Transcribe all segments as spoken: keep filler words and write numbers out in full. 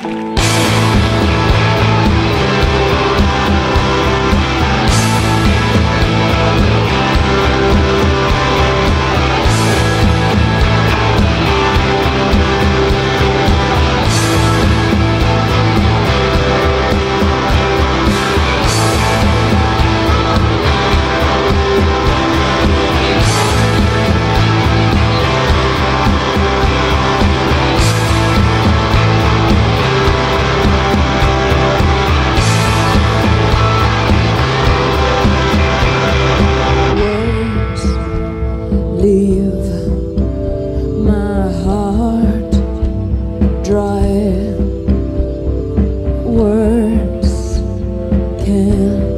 Words can't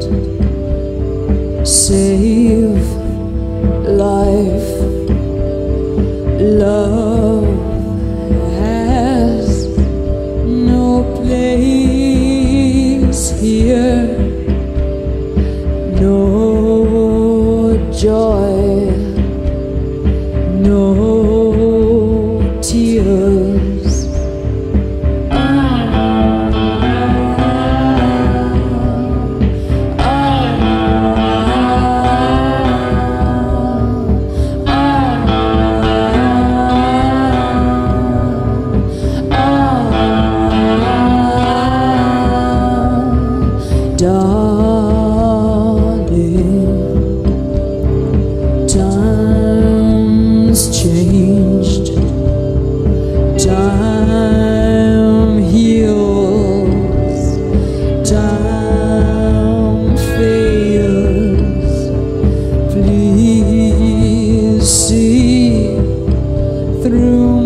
save life. Love has no place here, no joy, no tears. Darling, time's changed. Time heals. Time fails. Please see through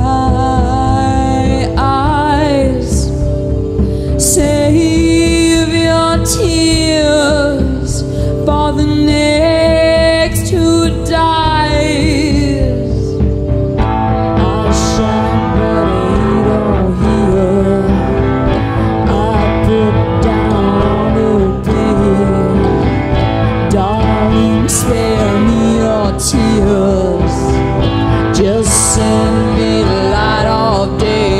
my eyes. Save your tears for the next who dies. I shine but ain't all here. I put down the pain. Darling, spare me your tears. Just send me the light of day.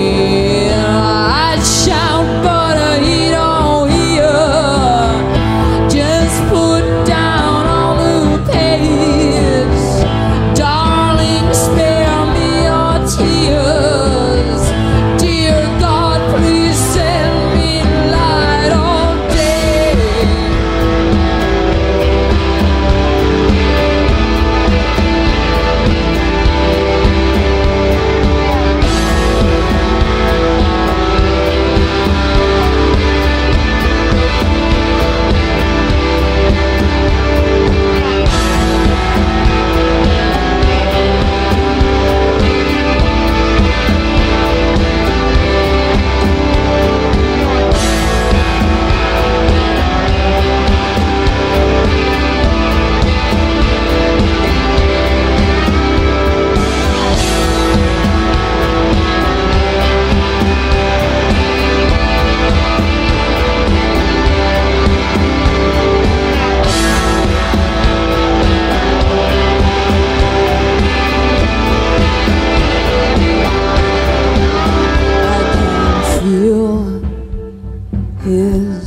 His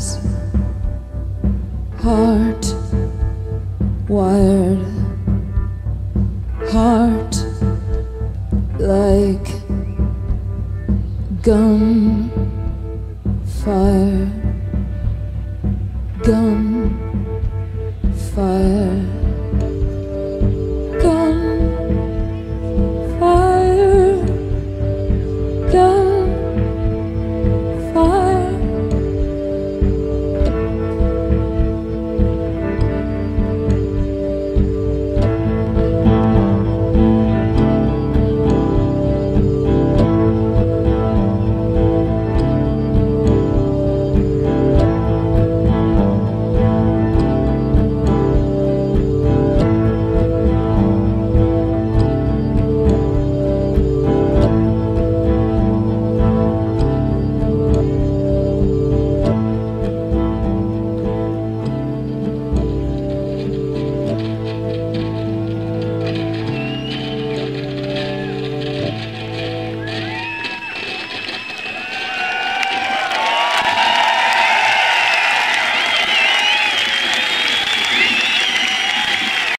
heart wired, heart like gun fire, gun fire.